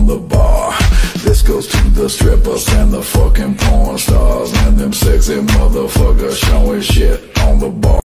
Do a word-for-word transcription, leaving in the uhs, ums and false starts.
the bar. This goes to the strippers and the fucking porn stars and them sexy motherfuckers showing shit on the bar.